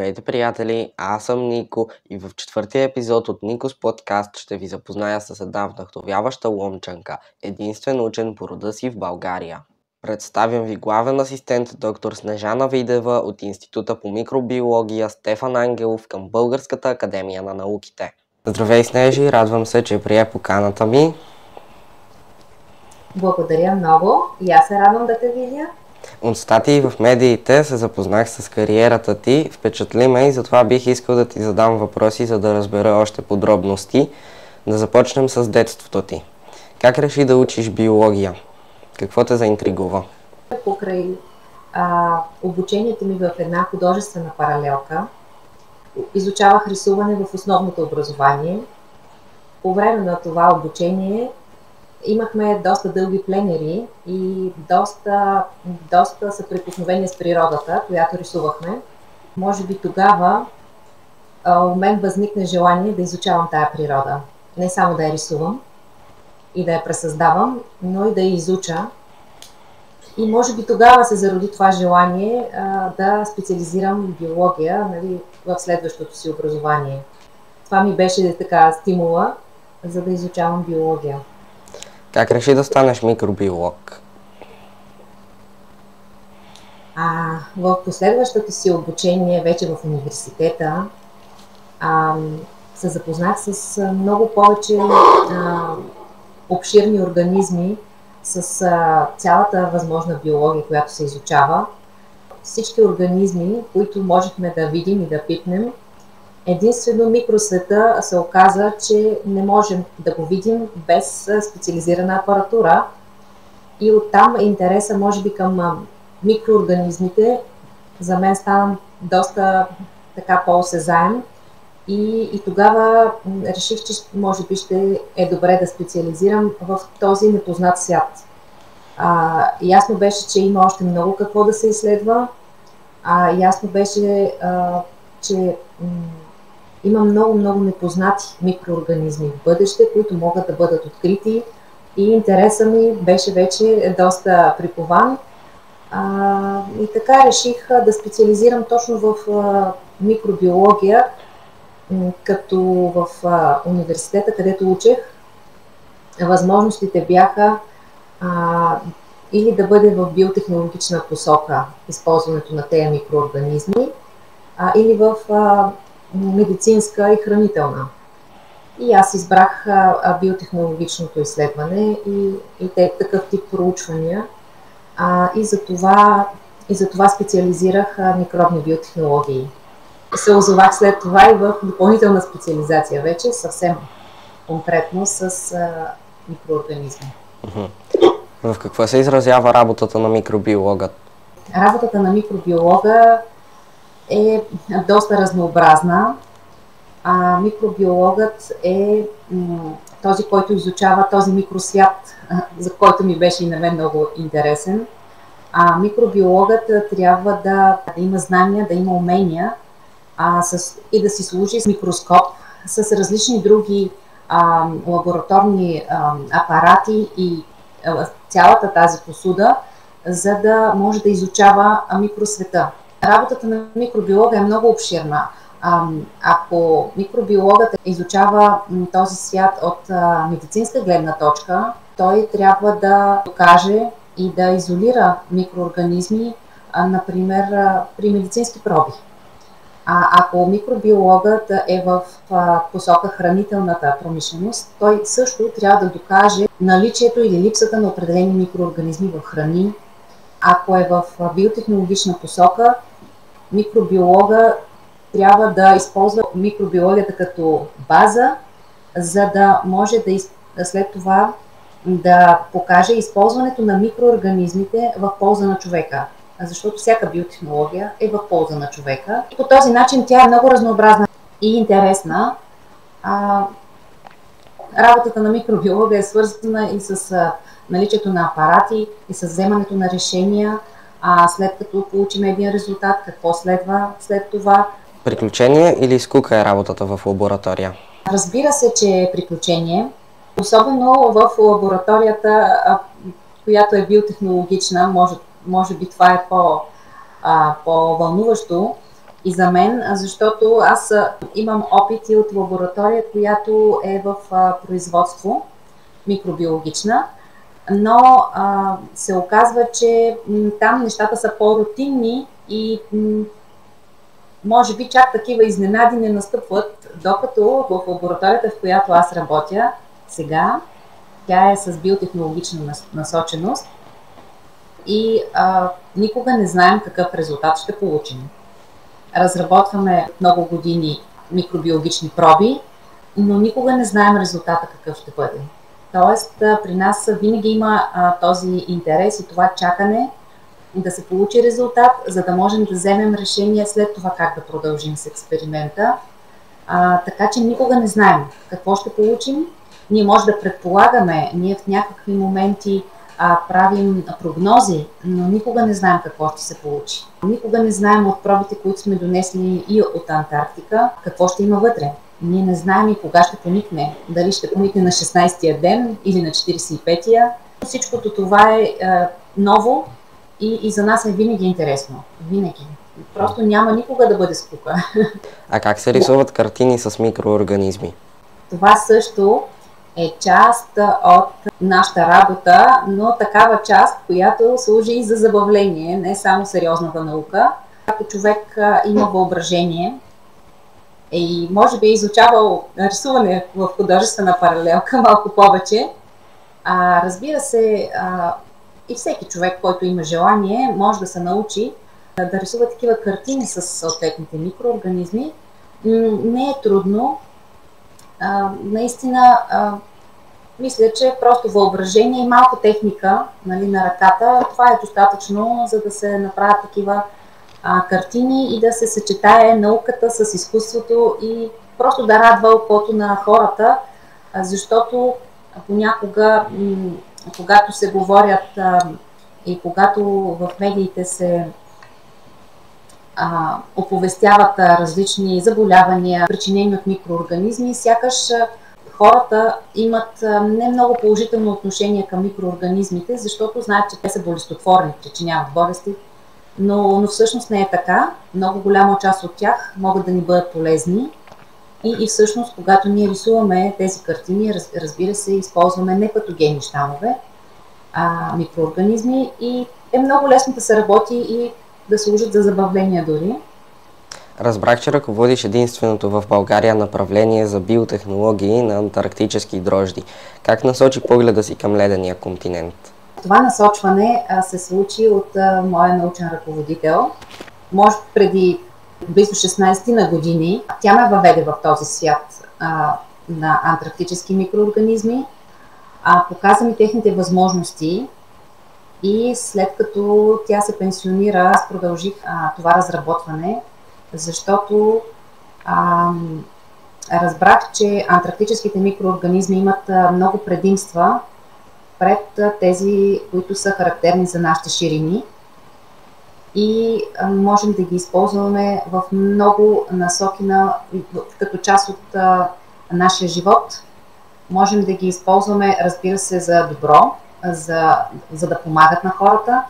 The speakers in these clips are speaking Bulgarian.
Здравейте, приятели! Аз съм Нико и в четвъртия епизод от Никос подкаст ще ви запозная с една вдъхновяваща ломчанка, единствен учен по рода си в България. Представям ви главен асистент доктор Снежана Видева от Института по микробиология Стефан Ангелов към Българската академия на науките. Здравей, Снежи! Радвам се, че прие поканата ми. Благодаря много и аз се радвам да те видя. От статии в медиите се запознах с кариерата ти, впечатли ме и затова бих искал да ти задам въпроси, за да разбера още подробности. Да започнем с детството ти. Как реши да учиш биология? Какво те заинтригува? Покрай обучението ми в една художествена паралелка, изучавах рисуване в основното образование. По време на това обучение имахме доста дълги пленери и доста съприкосновения с природата, която рисувахме. Може би тогава у мен възникне желание да изучавам тая природа. Не само да я рисувам и да я пресъздавам, но и да я изуча. И може би тогава се зароди това желание да специализирам биология, нали, в следващото си образование. Това ми беше така стимула, за да изучавам биология. Как реши да станеш микробиолог? В последващото си обучение, вече в университета, се запознах с много повече обширни организми, с цялата възможна биология, която се изучава. Всички организми, които можехме да видим и да пипнем, единствено микросвета се оказа, че не можем да го видим без специализирана апаратура. И оттам интереса, може би, към микроорганизмите за мен стана доста така по-осезаем. И тогава реших, че може би ще е добре да специализирам в този непознат свят. Ясно беше, че има още много какво да се изследва. Ясно беше, че има много непознати микроорганизми в бъдеще, които могат да бъдат открити. И интересът ми беше вече доста прикован. И така реших да специализирам точно в микробиология, като в университета, където учех, възможностите бяха или да бъде в биотехнологична посока използването на тези микроорганизми, или в медицинска и хранителна. И аз избрах биотехнологичното изследване и такъв тип проучвания. И за това специализирах микробни биотехнологии. Се озовах след това и в допълнителна специализация вече, съвсем конкретно с микроорганизми. В какво се изразява работата на микробиолога? Работата на микробиолога е доста разнообразна. Микробиологът е този, който изучава този микросвят, за който ми беше и на мен много интересен. Микробиологът трябва да има знания, да има умения и да си служи с микроскоп, с различни други лабораторни апарати и цялата тази посуда, за да може да изучава микросвета. Работата на микробиолога е много обширна. Ако микробиологът изучава този свят от медицинска гледна точка, той трябва да докаже и да изолира микроорганизми, например при медицински проби. Ако микробиологът е в посока хранителната промишленост, той също трябва да докаже наличието или липсата на определени микроорганизми в храни. Ако е в биотехнологична посока, микробиолога трябва да използва микробиологията като база, за да може след това да покаже използването на микроорганизмите в полза на човека. Защото всяка биотехнология е в полза на човека. По този начин тя е много разнообразна и интересна. Работата на микробиолога е свързана и с наличието на апарати, и с вземането на решения, след като получим един резултат, какво следва след това. Приключение или скука е работата в лаборатория? Разбира се, че е приключение. Особено в лабораторията, която е биотехнологична, може би това е по-вълнуващо и за мен, защото аз имам опит и от лаборатория, която е в производство, микробиологична, но се оказва, че там нещата са по-рутинни и може би чак такива изненади не настъпват, докато в лабораторията, в която аз работя сега, тя е с биотехнологична насоченост и никога не знаем какъв резултат ще получим. Разработваме много години микробиологични проби, но никога не знаем резултата какъв ще бъде. Тоест, при нас винаги има този интерес и това чакане да се получи резултат, за да можем да вземем решение след това как да продължим с експеримента. Така че никога не знаем какво ще получим. Ние може да предполагаме, ние в някакви моменти правим прогнози, но никога не знаем какво ще се получи. Никога не знаем от пробите, които сме донесли и от Антарктика, какво ще има вътре. Ние не знаем и кога ще поникне. Дали ще поникне на 16-тия ден или на 45-тия. Всичкото това е ново и за нас е винаги интересно. Винаги. Просто няма никога да бъде скука. А как се рисуват картини с микроорганизми? Това също е част от нашата работа, но такава част, която служи и за забавление, не само сериозната наука. Ако човек има въображение и може би е изучавал рисуване в художествена паралелка малко повече, разбира се, и всеки човек, който има желание, може да се научи да рисува такива картини с съответните микроорганизми. Не е трудно. Наистина, мисля, че просто въображение и малко техника, нали, на ръката, това е достатъчно, за да се направят такива картини и да се съчетае науката с изкуството и просто да радва окото на хората, защото понякога, когато се говорят и когато в медиите се оповестяват различни заболявания, причинени от микроорганизми, сякаш хората имат не много положително отношение към микроорганизмите, защото знаят, че те са болестотворни, причиняват болести, но всъщност не е така. Много голяма част от тях могат да ни бъдат полезни и всъщност, когато ние рисуваме тези картини, разбира се, използваме непатогенни щамове, микроорганизми и е много лесно да се работи и да служат за забавления дори. Разбрах, че ръководиш единственото в България направление за биотехнологии на антарктически дрожди. Как насочи погледа си към ледения континент? Това насочване се случи от моя научен ръководител. Може преди близо 16 на години тя ме въведе в този свят на антарктически микроорганизми, показа ми техните възможности и след като тя се пенсионира, аз продължих това разработване, защото разбрах, че антарктическите микроорганизми имат много предимства пред тези, които са характерни за нашите ширини и можем да ги използваме в много насоки като част от нашия живот. Можем да ги използваме, разбира се, за добро, за да помагат на хората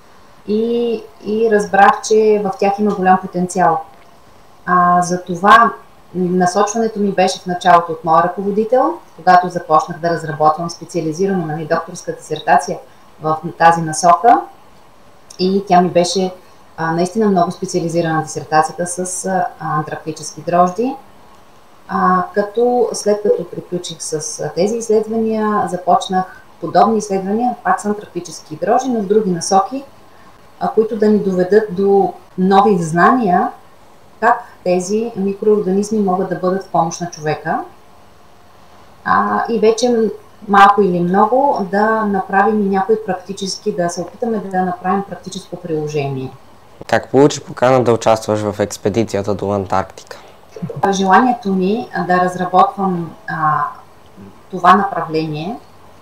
и разбрах, че в тях има голям потенциал. Затова насочването ми беше в началото от моя ръководител, когато започнах да разработвам специализирано на докторска дисертация в тази насока и тя ми беше наистина много специализирана дисертацията с антарктически дрожди. След като приключих с тези изследвания, започнах подобни изследвания, пак с антарктически дрожди, но в други насоки, които да ни доведат до нови знания как тези микроорганизми могат да бъдат в помощ на човека и вече малко или много да направим и някои практически, да се опитаме да направим практическо приложение. Как получи покана да участваш в експедицията до Антарктика? Желанието ми да разработвам това направление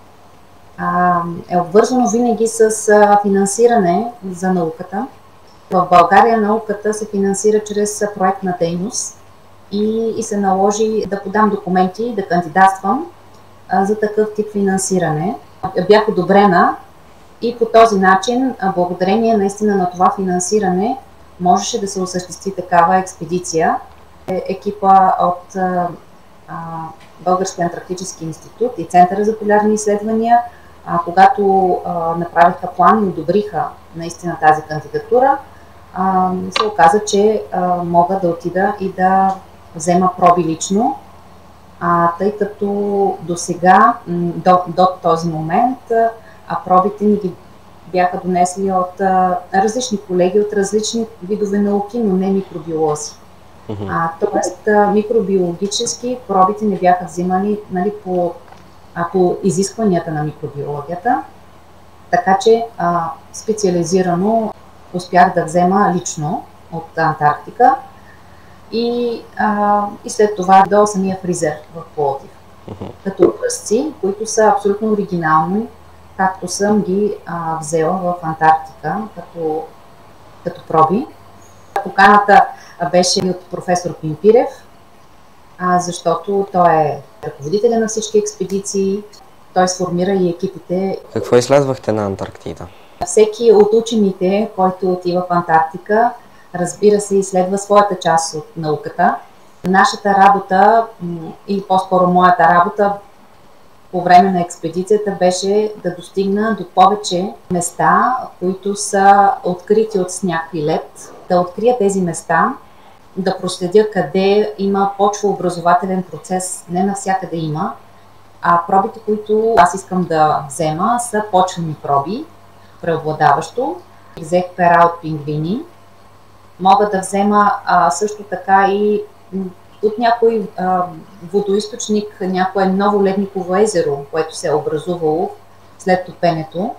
е обвързано винаги с финансиране за науката. В България науката се финансира чрез проектна дейност и се наложи да подам документи, да кандидатствам за такъв тип финансиране. Бях одобрена и по този начин, благодарение наистина на това финансиране, можеше да се осъществи такава експедиция. Екипа от Българския антарктически институт и Центъра за полярни изследвания, когато направиха план и одобриха наистина тази кандидатура, се оказа, че мога да отида и да взема проби лично, тъй като до сега, до този момент, пробите ни ги бяха донесли от различни колеги от различни видове науки, но не микробиолози. Тоест, микробиологически пробите не бяха взимани, нали, по изискванията на микробиологията, така че специализирано успях да взема лично от Антарктика и след това до самия фризер в Пловдив. Като образци, които са абсолютно оригинални, както съм ги взела в Антарктика като проби. Поканата беше от професор Пимпирев, защото той е ръководителя на всички експедиции, той сформира и екипите. Какво изследвахте на Антарктида? Всеки от учените, който отива в Антарктика, разбира се, изследва своята част от науката. Нашата работа, или по-скоро моята работа, по време на експедицията беше да достигна до повече места, които са открити от сняг и лед, да открия тези места, да проследя къде има почвообразователен процес, не навсякъде има, пробите, които аз искам да взема, са почвени проби, преобладаващо. Взех пера от пингвини. Мога да взема също така и от някой водоизточник, някое ново ледниково езеро, което се е образувало след топенето.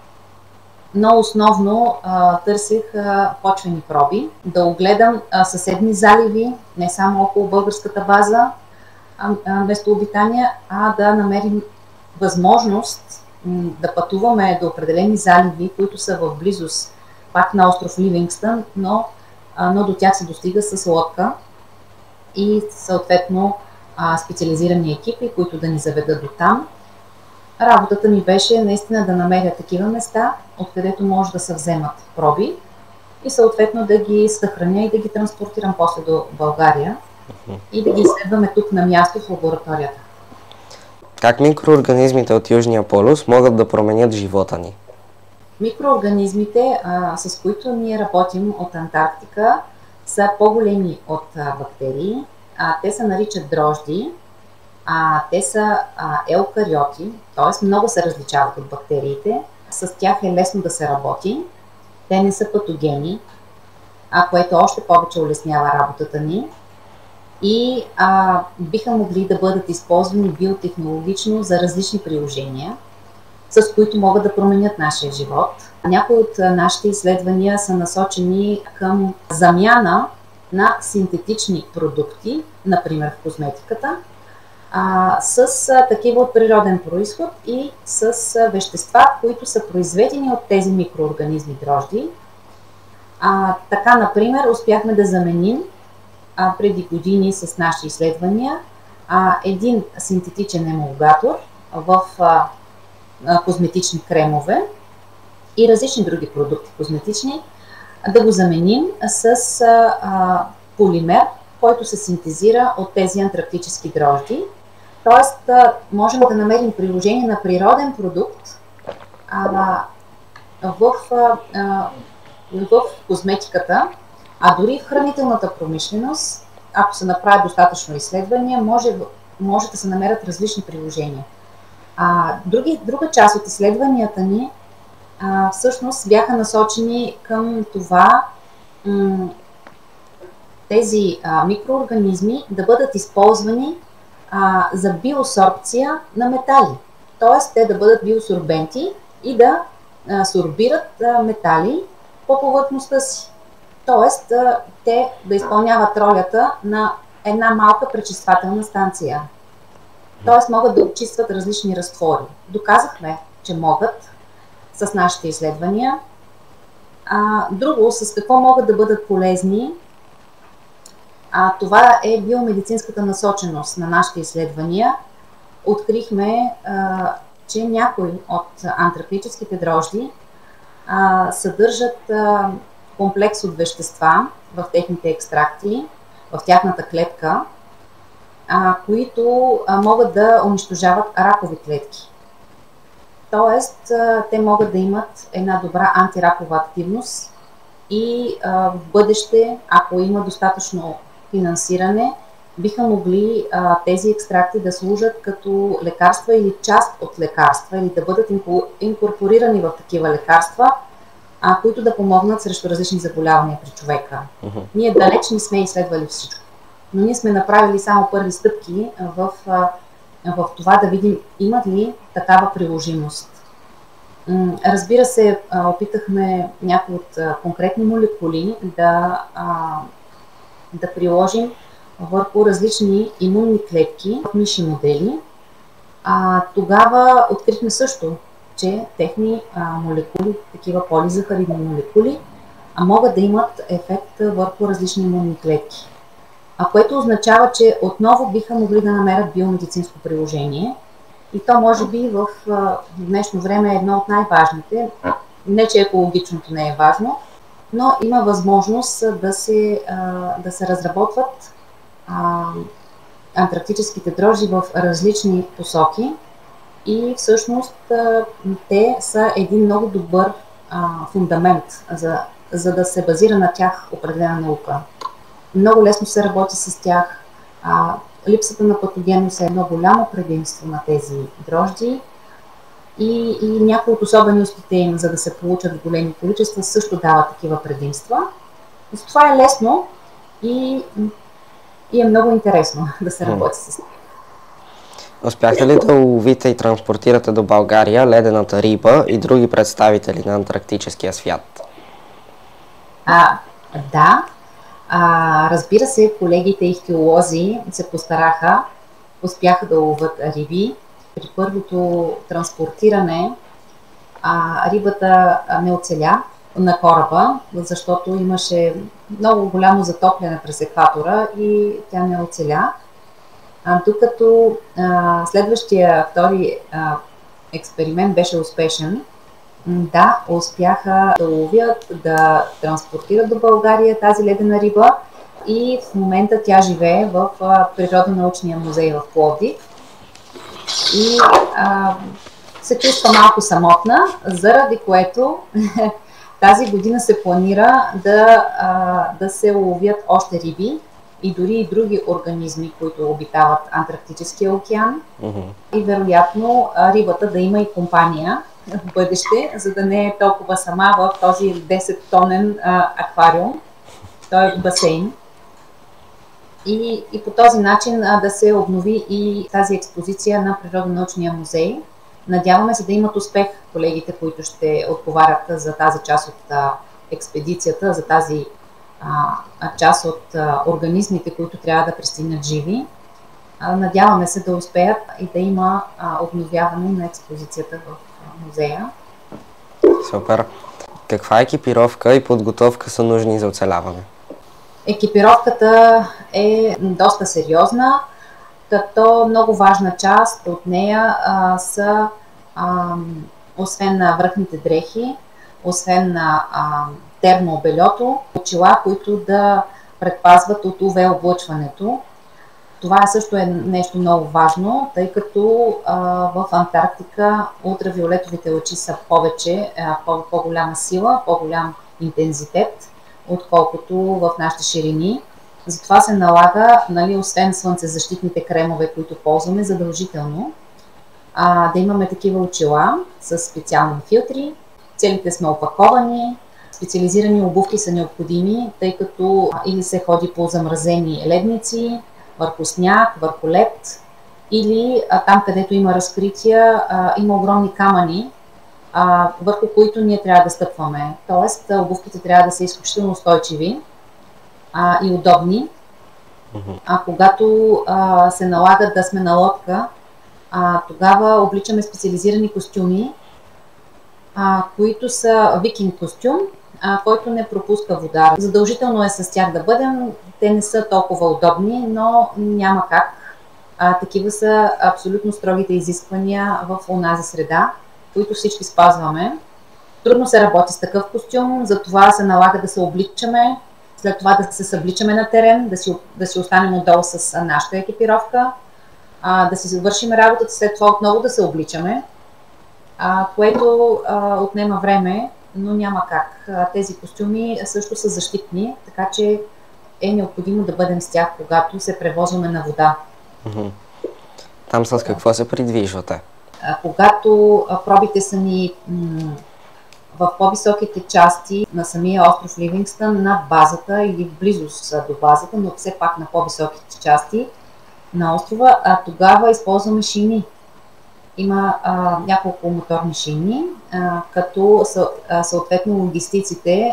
Но основно търсих почвени проби, да огледам съседни заливи, не само около българската база, местообитания, да намерим възможност да пътуваме до определени заливи, които са в близост пак на остров Ливингстън, но до тях се достига с лодка и съответно специализирани екипи, които да ни заведат до там. Работата ми беше наистина да намеря такива места, откъдето може да се вземат проби и съответно да ги съхраня и да ги транспортирам после до България и да ги изследваме тук на място в лабораторията. Как микроорганизмите от Южния полюс могат да променят живота ни? Микроорганизмите, с които ние работим от Антарктика, са по-големи от бактерии. Те се наричат дрожди. Те са еукариоти, т.е. много се различават от бактериите. С тях е лесно да се работи. Те не са патогени, което още повече улеснява работата ни. И биха могли да бъдат използвани биотехнологично за различни приложения, с които могат да променят нашия живот. Някои от нашите изследвания са насочени към замяна на синтетични продукти, например в козметиката, с такива от природен произход и с вещества, които са произведени от тези микроорганизми дрожди. Така, например, успяхме да заменим преди години с наши изследвания един синтетичен емулгатор в козметични кремове и различни други продукти козметични, да го заменим с полимер, който се синтезира от тези антарктически дрожди. Тоест, можем да намерим приложение на природен продукт в козметиката, дори в хранителната промишленост, ако се направят достатъчно изследвания, може да се намерят различни приложения. Друга част от изследванията ни всъщност бяха насочени към това тези микроорганизми да бъдат използвани за биосорбция на метали. Т.е. те да бъдат биосорбенти и да сорбират метали по повърхността си. Т.е. те да изпълняват ролята на една малка пречиствателна станция. Т.е. могат да очистват различни разтвори. Доказахме, че могат с нашите изследвания. Друго, с какво могат да бъдат полезни, това е биомедицинската насоченост на нашите изследвания. Открихме, че някои от антарктическите дрожди съдържат комплекс от вещества в техните екстракти, в тяхната клетка, които могат да унищожават ракови клетки. Тоест, те могат да имат една добра антиракова активност и в бъдеще, ако има достатъчно финансиране, биха могли тези екстракти да служат като лекарства или част от лекарства, или да бъдат инкорпорирани в такива лекарства, които да помогнат срещу различни заболявания при човека. Ние далеч не сме изследвали всичко, но ние сме направили само първи стъпки в това да видим имат ли такава приложимост. Разбира се, опитахме някои от конкретни молекули да приложим върху различни имунни клетки в миши модели. Тогава открихме също, че техни молекули, такива полизахаридни молекули, могат да имат ефект върху различни имунни клетки. Което означава, че отново биха могли да намерят биомедицинско приложение. И то може би в днешно време е едно от най-важните. Не, че екологичното не е важно, но има възможност да се разработват антарктическите дрожжи в различни посоки и всъщност те са един много добър фундамент, за да се базира на тях определена наука. Много лесно се работи с тях. Липсата на патогенност е едно голямо предимство на тези дрожжи и някои от особеностите им, за да се получат в големи количества, също дават такива предимства. Това е лесно и е много интересно да се работи с тях. Успяхте ли да уловите и транспортирате до България ледената риба и други представители на антарктическия свят? Да. Разбира се, колегите ихтиолози се постараха, успяха да ловят риби. При първото транспортиране рибата не оцеля на кораба, защото имаше много голямо затопляне през екватора и тя не оцеля. Докато следващия, втори експеримент беше успешен, да, успяха да ловят, да транспортират до България тази ледена риба и в момента тя живее в Природонаучния музей в Пловдив и се чувства малко самотна, заради което тази година се планира да се ловят още риби и дори и други организми, които обитават Антарктическия океан и вероятно рибата да има и компания в бъдеще, за да не е толкова сама в този 10-тонен аквариум, т.е. басейн. И по този начин да се обнови и тази експозиция на Природонаучния музей. Надяваме се да имат успех колегите, които ще отговарят за тази част от експедицията, за тази част от организмите, които трябва да пристигнат живи. Надяваме се да успеят и да има обновяване на експозицията в музея. Супер! Каква екипировка и подготовка са нужни за оцеляване? Екипировката е доста сериозна, като много важна част от нея са, освен на връхните дрехи, освен на термообельото, очила, които да предпазват от УВ облъчването. Това също е нещо много важно, тъй като в Антарктика ултравиолетовите лъчи са повече, по-голяма сила, по-голям интензитет, отколкото в нашите ширини. Затова се налага, освен слънцезащитните кремове, които ползваме задължително, да имаме такива очила с специални филтри. Целите сме опаковани, специализирани обувки са необходими, тъй като или се ходи по замразени ледници, върху сняг, върху лед, или там, където има разкрития, има огромни камъни, върху които ние трябва да стъпваме. Тоест, обувките трябва да са изключително устойчиви и удобни. Когато се налага да сме на лодка, тогава обличаме специализирани костюми, които са викинг костюм, който не пропуска вода. Задължително е с тях да бъдем, те не са толкова удобни, но няма как. Такива са абсолютно строгите изисквания в онази среда, които всички спазваме. Трудно се работи с такъв костюм, затова се налага да се обличаме, след това да се събличаме на терен, да си останем отдолу с нашата екипировка, да си завършим работата, след това отново да се обличаме, което отнема време, но няма как. Тези костюми също са защитни, така че е необходимо да бъдем с тях, когато се превозваме на вода. Там с какво се придвижвате? Когато пробите са ни в по-високите части на самия остров Ливингстън, на базата или в близост до базата, но все пак на по-високите части на острова, тогава използваме шини. Има няколко моторни шини, като съответно логистиците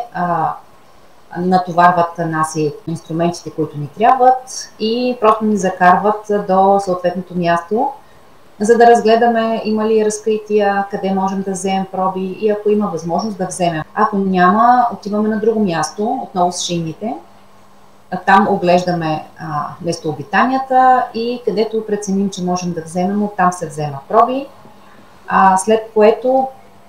натоварват нас и инструментите, които ни трябват и просто ни закарват до съответното място, за да разгледаме има ли разкрития, къде можем да вземем проби и ако има възможност да вземем. Ако няма, отиваме на друго място, отново с шините. Там оглеждаме местообитанията и където преценим, че можем да вземем, оттам се взема проби. След което,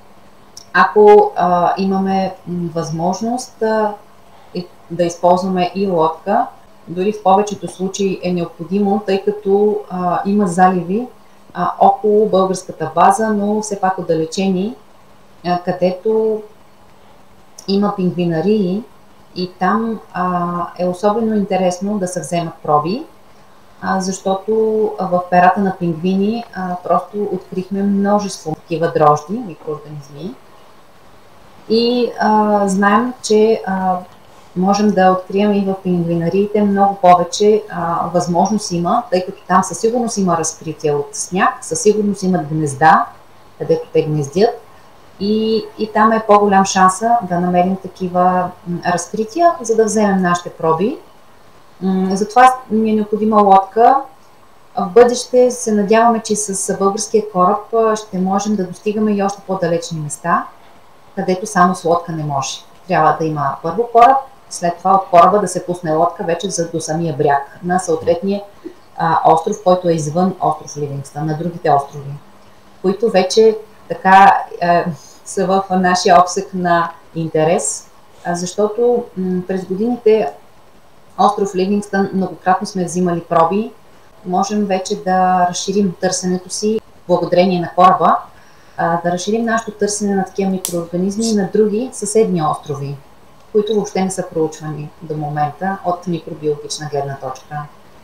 ако имаме възможност да използваме и лодка, дори в повечето случаи е необходимо, тъй като има заливи около българската база, но все пак отдалечени, където има пингвинарии и там е особено интересно да се вземат проби, защото в перата на пингвини просто открихме множество такива дрожди, микроорганизми и знаем, че можем да открием и в пингвинариите много повече възможност има, тъй като там със сигурност има разкрития от сняг, със сигурност имат гнезда, където те гнездят и там е по-голям шанса да намерим такива разкрития, за да вземем нашите проби. Затова ни е необходима лодка. В бъдеще се надяваме, че с българския кораб ще можем да достигаме и още по-далечни места, където само с лодка не може. Трябва да има първо кораб, след това от кораба да се пусне лодка вече до самия бряг на съответния остров, който е извън остров Ливингстън, на другите острови, които вече така са в нашия обсек на интерес, защото през годините остров Ливингстън многократно сме взимали проби. Можем вече да разширим търсенето си благодарение на кораба, да разширим нашето търсене на такива микроорганизми и на други съседни острови, които въобще не са проучвани до момента от микробиологична гледна точка.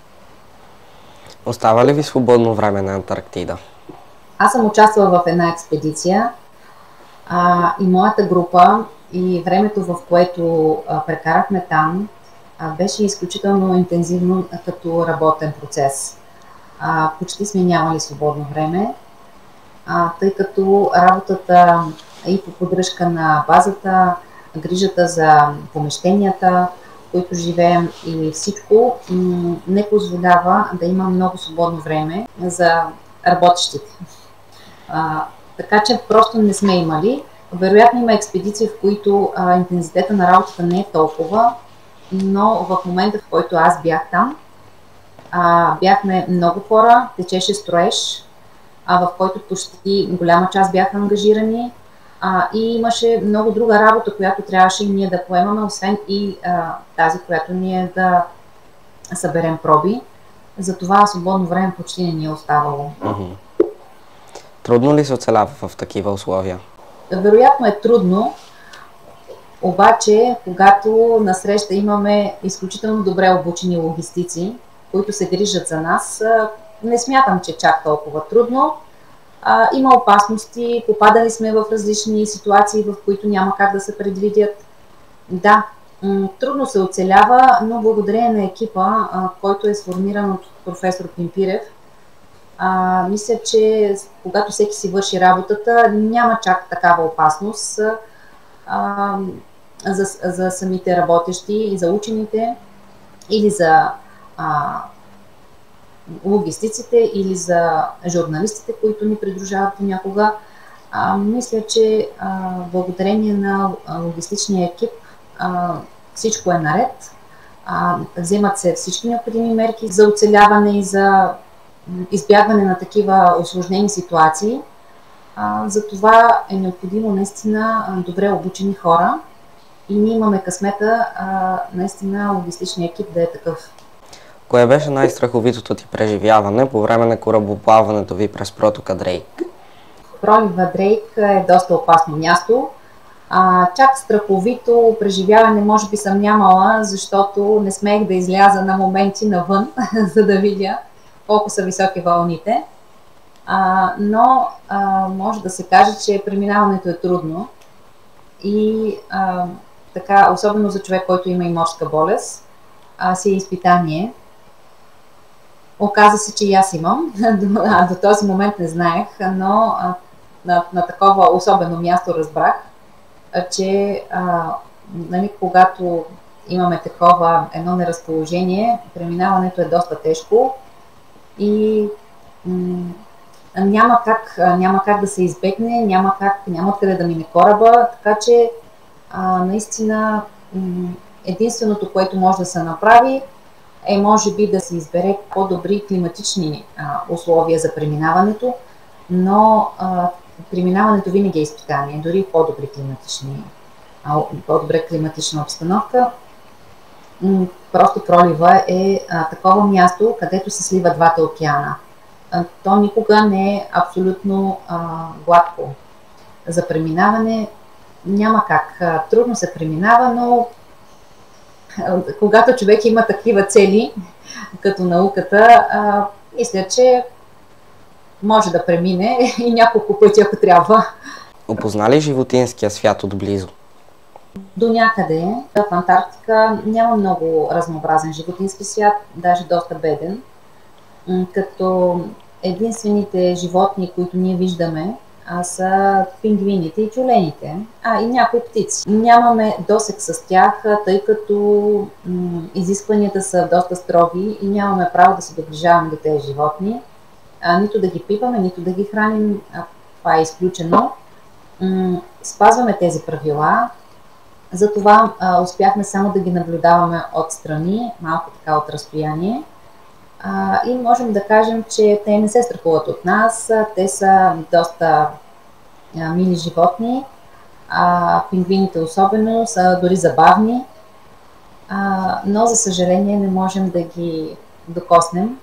Остава ли ви свободно време на Антарктида? Аз съм участвала в една експедиция и моята група и времето, в което прекарахме там, беше изключително интензивно като работен процес. Почти сме нямали свободно време, тъй като работата и по поддръжка на базата, грижата за помещенията, в които живеем и всичко, не позволява да има много свободно време за работещите. Така че просто не сме имали. Вероятно има експедиции, в които интензитета на работата не е толкова, но в момента, в който аз бях там, бяхме много хора, течеше строеж, в който почти голяма част бяха ангажирани и имаше много друга работа, която трябваше и ние да поемаме, освен и тази, която ние да съберем проби. Затова свободно време почти не ни е оставало. Трудно ли се оцелява в такива условия? Вероятно е трудно, обаче когато насреща имаме изключително добре обучени логистици, които се грижат за нас, не смятам, че чак толкова трудно. Има опасности, попадали сме в различни ситуации, в които няма как да се предвидят. Да, трудно се оцелява, но благодарение на екипа, който е сформиран от професор Пимпирев, мисля, че когато всеки си върши работата, няма чак такава опасност за самите работещи и за учените или за логистиците или за журналистите, които ни придружават понякога. Мисля, че благодарение на логистичния екип всичко е наред. Вземат се всички необходими мерки за оцеляване и за избягване на такива усложнени ситуации. Затова е необходимо наистина добре обучени хора и ние имаме късмета наистина логистичният екип да е такъв. Кое беше най-страховитото ти преживяване по време на корабоплаването ви през протока Дрейк? Пролива Дрейк е доста опасно място. Чак страховито преживяване може би съм нямала, защото не смеех да изляза на моменти навън, за да видя колко са високи вълните. Но може да се каже, че преминаването е трудно и така, особено за човек, който има и морска болест, си е изпитание. Оказа се, че и аз имам. До този момент не знаех, но на такова особено място разбрах, че нали, когато имаме такова едно неразположение, преминаването е доста тежко и няма как да се избегне, няма откъде да мине кораба, така че наистина единственото, което може да се направи, е може би да се избере по-добри климатични условия за преминаването, но преминаването винаги е изпитание, дори по-добре климатична обстановка. Просто пролива е такова място, където се слива двата океана. То никога не е абсолютно гладко. За преминаване няма как. Трудно се преминава, но когато човек има такива цели, като науката, мисля, че може да премине и няколко пъти, ако трябва. Опозна ли животинския свят отблизо? До някъде. В Антарктика няма много разнообразен животински свят, даже доста беден. Като единствените животни, които ние виждаме, са пингвините и тюлените, и някои птици. Нямаме досег с тях, тъй като изискванията са доста строги и нямаме право да се доближаваме до тези животни. Нито да ги пипаме, нито да ги храним, това е изключено. Спазваме тези правила, затова успяхме само да ги наблюдаваме отстрани, малко така от разстояние. И можем да кажем, че те не се страхуват от нас, те са доста мили животни, пингвините особено са дори забавни, но за съжаление не можем да ги докоснем.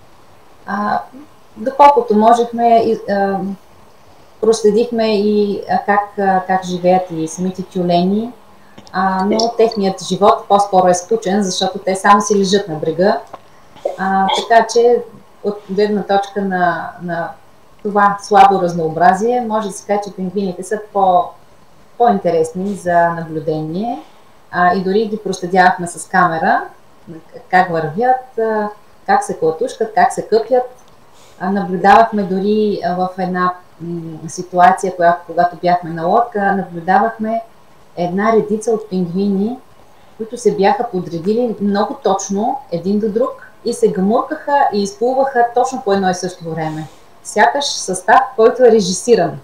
Доколкото можехме, проследихме и как живеят и самите тюлени, но техният живот по-скоро е скучен, защото те само си лежат на брега. Така че от гледна точка на това слабо разнообразие, може да се каже, че пингвините са по-интересни за наблюдение. И дори ги проследявахме с камера, как вървят, как се клатушкат, как се къпят. Наблюдавахме дори в една ситуация, когато бяхме на лодка, наблюдавахме една редица от пингвини, които се бяха подредили много точно един до друг и се гмуркаха и изплуваха точно по едно и също време. Сякаш състав, който е режисиран.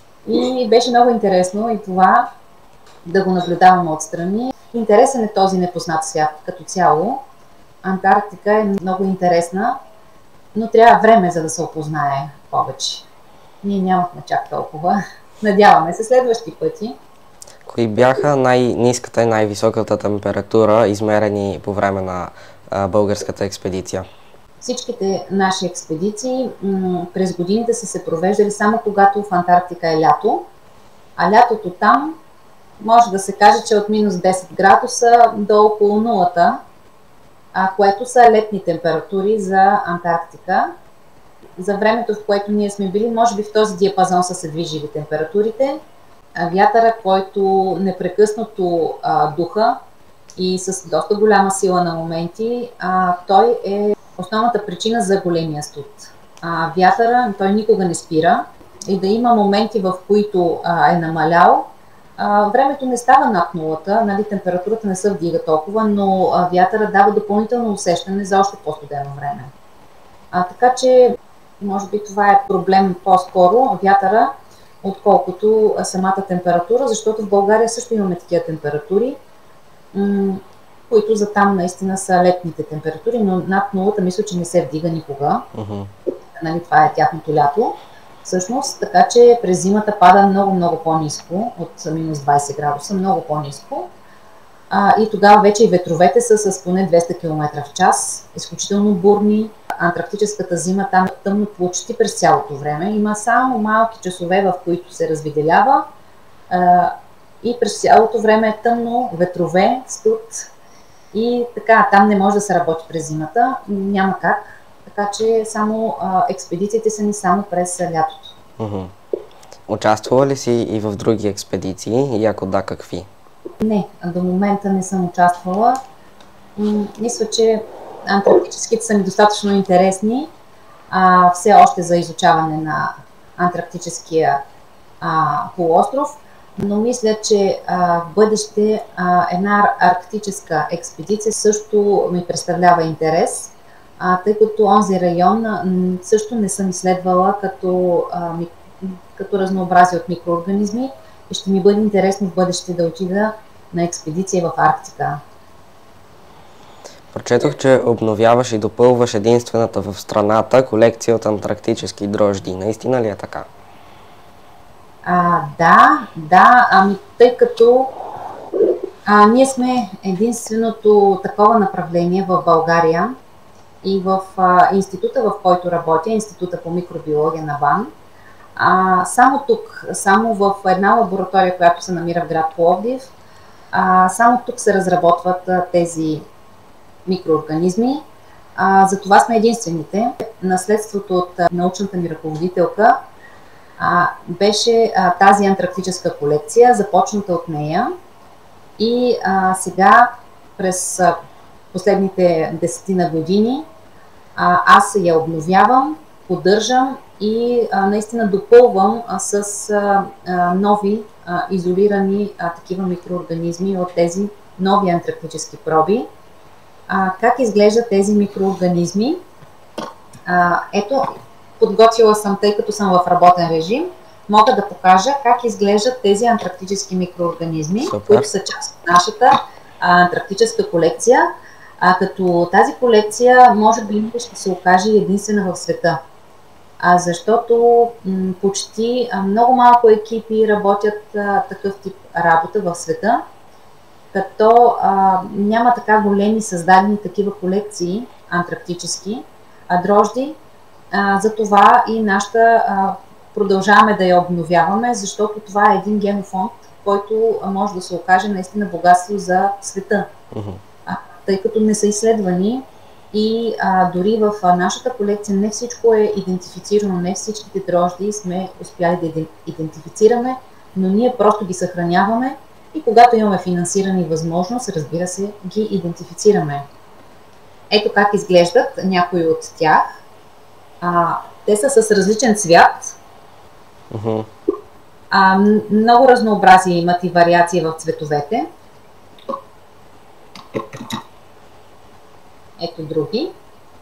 И беше много интересно и това да го наблюдаваме отстрани. Интересен е този непознат свят като цяло. Антарктика е много интересна, но трябва време, за да се опознае повече. Ние нямахме чак толкова. Надяваме се следващи пъти. Кои бяха най-ниската и най-високата температура, измерени по време на българската експедиция? Всичките наши експедиции през годините са се провеждали само когато в Антарктика е лято, а лятото там може да се каже, че от минус 10 градуса до около нулата, което са летни температури за Антарктика. За времето, в което ние сме били, може би в този диапазон са се движили температурите. Вятъра, който непрекъснато духа и с доста голяма сила на моменти, той е основната причина за големия студ. Вятъра, той никога не спира и да има моменти, в които е намалял, времето не става над нулата, нали, температурата не се вдига толкова, но вятъра дава допълнително усещане за още по-студено време. Така че, може би това е проблем по-скоро, вятъра, отколкото самата температура, защото в България също имаме такива температури, които за там наистина са летните температури, но над нулата мисля, че не се вдига никога. Нали, това е тяхното лято. Всъщност, така че през зимата пада много по-ниско от минус 20 градуса, много по-ниско. И тогава вече и ветровете са с поне 200 км в час, изключително бурни. Антарктическата зима там е тъмно почти през цялото време. Има само малки часове, в които се развиделява и през цялото време е тъмно, ветрове, студ и така, там не може да се работи през зимата, няма как. Така че само експедициите са ни само през лятото. Участвала ли си и в други експедиции и ако да, какви? Не, до момента не съм участвала. Мисля, че антарктическите са ми достатъчно интересни, все още за изучаване на антарктическия полуостров, но мисля, че в бъдеще една арктическа експедиция също ми представлява интерес, тъй като онзи район също не съм изследвала като разнообразие от микроорганизми и ще ми бъде интересно в бъдеще да отида на експедиция в Арктика. Прочетох, че обновяваш и допълваш единствената в страната колекция от антарктически дрожди. Наистина ли е така? Да, тъй като ние сме единственото такова направление в България и в института, в който работя, Института по микробиология на БАН, само тук, само в една лаборатория, която се намира в град Пловдив, само тук се разработват тези микроорганизми. Затова сме единствените. Наследството от научната ми ръководителка беше тази антарктическа колекция, започната от нея. И сега, през последните 10 години, аз я обновявам, поддържам и наистина допълвам с нови изолирани такива микроорганизми от тези нови антарктически проби. Как изглеждат тези микроорганизми? Ето, подготвила съм, тъй като съм в работен режим, мога да покажа как изглеждат тези антарктически микроорганизми, които са част от нашата антарктическа колекция. Като тази колекция може би ще се окаже единствена в света. Защото почти много малко екипи работят такъв тип работа в света, като няма така големи създадени такива колекции антарктически дрожди. Затова и нашата продължаваме да я обновяваме, защото това е един генофонд, който може да се окаже наистина богатство за света. Тъй като не са изследвани и дори в нашата колекция не всичко е идентифицирано, не всичките дрожди сме успяли да идентифицираме, но ние просто ги съхраняваме и когато имаме финансиране и възможност, разбира се, ги идентифицираме. Ето как изглеждат някои от тях. Те са с различен цвят. Много разнообразие имат и вариации в цветовете. Ето други.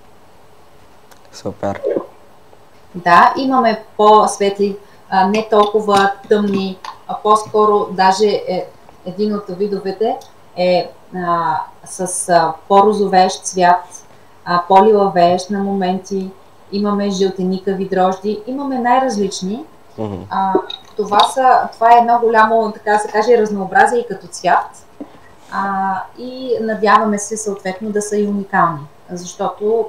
Супер. Да, имаме по-светли, не толкова тъмни, по-скоро даже един от видовете е с по-розовеещ цвят, по-лилавеещ на моменти. Имаме жълтеникави дрожди, имаме най-различни. Това е едно голямо, така да се каже, разнообразие като цвят. И надяваме се съответно да са и уникални, защото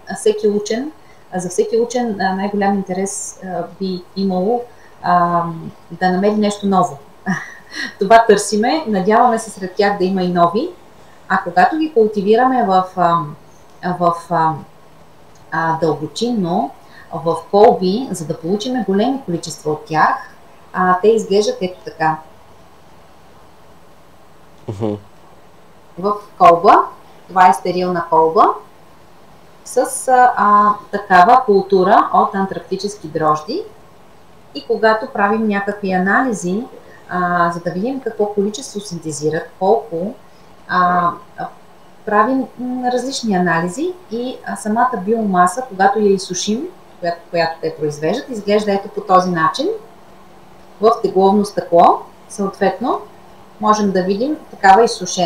за всеки учен най-голям интерес би имало да намери нещо ново. Това търсиме, надяваме се сред тях да има и нови, когато ги култивираме в дълбочинно, в колби, за да получим големи количества от тях, те изглеждат ето така. В колба, това е стерилна колба, с такава култура от антарктически дрожди. И когато правим някакви анализи, за да видим какво количество синтезират, колко, правим различни анализи и самата биомаса, когато я изсушим, която те произвеждат, изглежда ето по този начин. В тегловно стъкло, съответно, можем да видим такава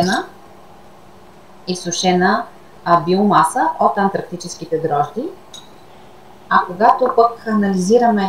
изсушена биомаса от антарктическите дрожди. Когато пък анализираме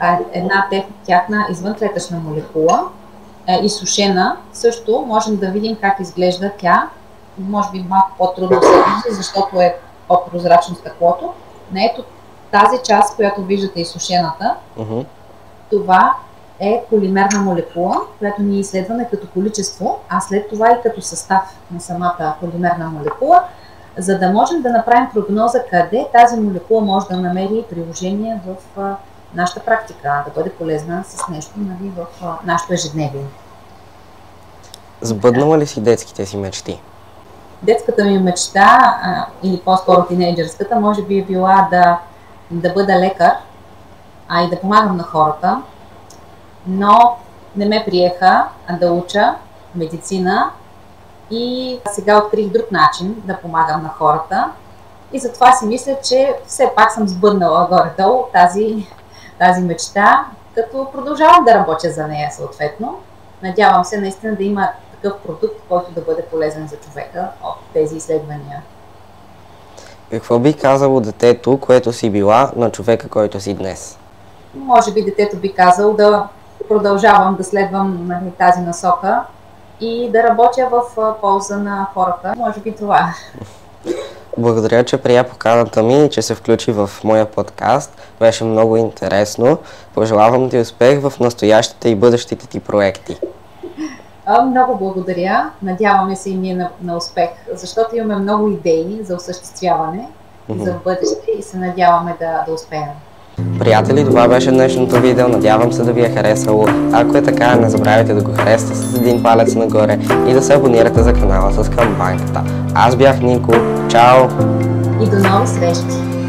една тяхна извънклетъчна молекула, изсушена, също можем да видим как изглежда тя. Може би малко по-трудно се вижда, защото е по-прозрачно стъклото. Но ето тази част, която виждате изсушената, това е полимерна молекула, която ние изследваме като количество, а след това и като състав на самата полимерна молекула, за да можем да направим прогноза къде тази молекула може да намери приложение в нашата практика, да бъде полезна с нещо, нали, в нашето ежедневие. Сбъднала ли си детските си мечти? Детската ми мечта, или по-скоро тинейджърската, може би е била да бъда лекар, и да помагам на хората, но не ме приеха да уча медицина и сега открих друг начин да помагам на хората и затова си мисля, че все пак съм сбъднала горе-долу тази мечта, като продължавам да работя за нея съответно. Надявам се наистина да има такъв продукт, който да бъде полезен за човека от тези изследвания. Какво би казало детето, което си била, на човека, който си днес? Може би детето би казало да продължавам да следвам тази насока и да работя в полза на хората. Може би това. Благодаря, че прия поканата ми и че се включи в моя подкаст. Беше много интересно. Пожелавам ти успех в настоящите и бъдещите ти проекти. Много благодаря. Надяваме се и ние на успех, защото имаме много идеи за осъществяване за бъдеще и се надяваме да успеем. Приятели, това беше днешното видео. Надявам се да ви е харесало. Ако е така, не забравяйте да го харесате с един палец нагоре и да се абонирате за канала с камбанката. Аз бях Нико. Чао! И до нови срещи!